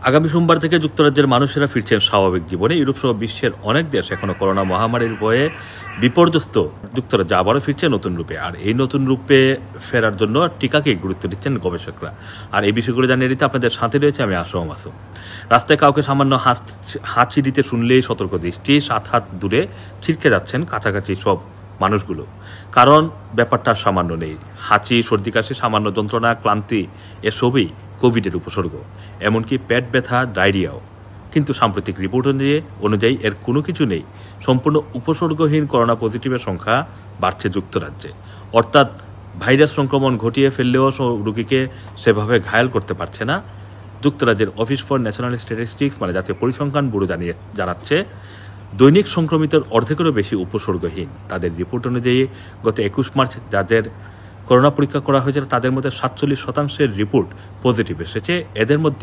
আগামী সোমবার থেকে যুক্তরাজ্যের মানুষেরা ফিরছেন স্বাভাবিক জীবনে। ইউরোপ সহ বিশ্বের অনেক দেশ এখনো করোনা মহামারীর ভয়ে বিপর্যস্ত। যুক্তরাজ্য আবারও ফিরছে নতুন রূপে, আর এই নতুন রূপে ফেরার জন্য টিকাকে গুরুত্ব দিচ্ছেন গবেষকরা। আর এই বিষয়গুলো জানিয়ে দিতে আপনাদের সাথে রয়েছে আমি S M Masum। রাস্তায় কাউকে সামান্য হাঁচি দিতে শুনলেই সতর্ক দৃষ্টি, 7 হাত দূরে ছিটকে যাচ্ছেন কাছাকাছি সব মানুষগুলো। কারণ ব্যাপারটা সামান্য নেই। হাঁচি, সর্দি কাশি, সামান্য যন্ত্রণা, ক্লান্তি এসবই কোভিডের উপসর্গ, এমনকি পেট ব্যথা, ডায়রিয়াও। কিন্তু সাম্প্রতিক রিপোর্ট অনুযায়ী এর কোনো কিছু নেই। সম্পূর্ণ উপসর্গহীন করোনা পজিটিভের সংখ্যা বাড়ছে যুক্তরাজ্যে। অর্থাৎ ভাইরাস সংক্রমণ ঘটিয়ে ফেললেও রোগীকে সেভাবে ঘায়েল করতে পারছে না। যুক্তরাজ্যের অফিস ফর ন্যাশনাল স্ট্যাটিস্টিক্স জাতীয় পরিসংখ্যান ব্যুরো জানাচ্ছে দৈনিক সংক্রমিতের অর্ধেকেরও বেশি উপসর্গহীন। তাদের রিপোর্ট অনুযায়ী গত 21 মার্চ যাদের করোনা পরীক্ষা করা হয়েছিল তাদের মধ্যে 47% রিপোর্ট পজিটিভ এসেছে। এদের মধ্যে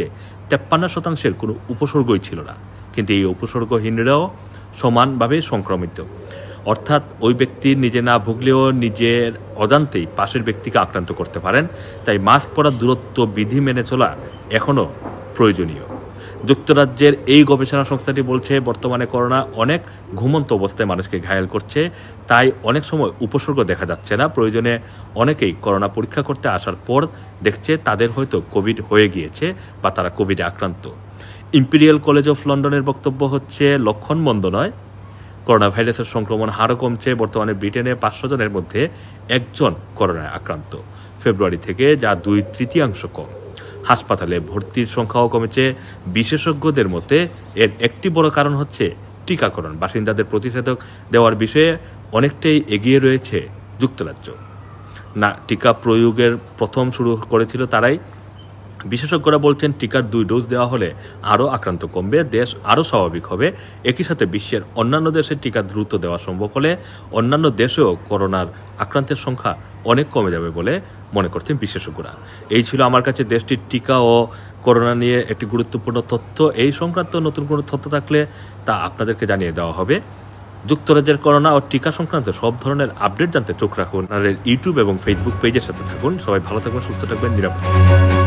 53% কোনো উপসর্গই ছিল না। কিন্তু এই উপসর্গহীনরাও সমানভাবে সংক্রমিত। অর্থাৎ ওই ব্যক্তি নিজে না ভুগলেও নিজের অজান্তেই পাশের ব্যক্তিকে আক্রান্ত করতে পারেন। তাই মাস্ক পরা, দূরত্ব বিধি মেনে চলা এখনও প্রয়োজনীয়। যুক্তরাজ্যের এই গবেষণা সংস্থাটি বলছে, বর্তমানে করোনা অনেক ঘুমন্ত অবস্থায় মানুষকে ঘায়েল করছে, তাই অনেক সময় উপসর্গ দেখা যাচ্ছে না। প্রয়োজনে অনেকেই করোনা পরীক্ষা করতে আসার পর দেখছে তাদের হয়তো কোভিড হয়ে গিয়েছে বা তারা কোভিডে আক্রান্ত। ইম্পেরিয়াল কলেজ অফ লন্ডনের বক্তব্য হচ্ছে, লক্ষণ মন্দ নয়। করোনা ভাইরাসের সংক্রমণ হারও কমছে। বর্তমানে ব্রিটেনে 500 জনের মধ্যে 1 জন করোনায় আক্রান্ত, ফেব্রুয়ারি থেকে যা 2/3 কম। হাসপাতালে ভর্তির সংখ্যাও কমেছে। বিশেষজ্ঞদের মতে এর একটি বড় কারণ হচ্ছে টিকাকরণ। বাসিন্দাদের প্রতিষেধক দেওয়ার বিষয়ে অনেকটাই এগিয়ে রয়েছে যুক্তরাজ্য। না, টিকা প্রয়োগের প্রথম শুরু করেছিল তারাই। বিশেষজ্ঞরা বলছেন, টিকার 2 ডোজ দেওয়া হলে আরও আক্রান্ত কমবে, দেশ আরও স্বাভাবিক হবে। একই সাথে বিশ্বের অন্যান্য দেশে টিকা দ্রুত দেওয়া সম্ভব হলে অন্যান্য দেশেও করোনার আক্রান্তের সংখ্যা অনেক কমে যাবে বলে মনে করছেন বিশেষজ্ঞরা। এই ছিল আমার কাছে দেশটির টিকা ও করোনা নিয়ে একটি গুরুত্বপূর্ণ তথ্য। এই সংক্রান্ত নতুন কোনো তথ্য থাকলে তা আপনাদেরকে জানিয়ে দেওয়া হবে। যুক্তরাজ্যের করোনা ও টিকা সংক্রান্ত সব ধরনের আপডেট জানতে চোখ রাখুন। আপনাদের ইউটিউব এবং ফেসবুক পেজের সাথে থাকুন। সবাই ভালো থাকবেন, সুস্থ থাকবেন, নিরাপদ থাকবেন।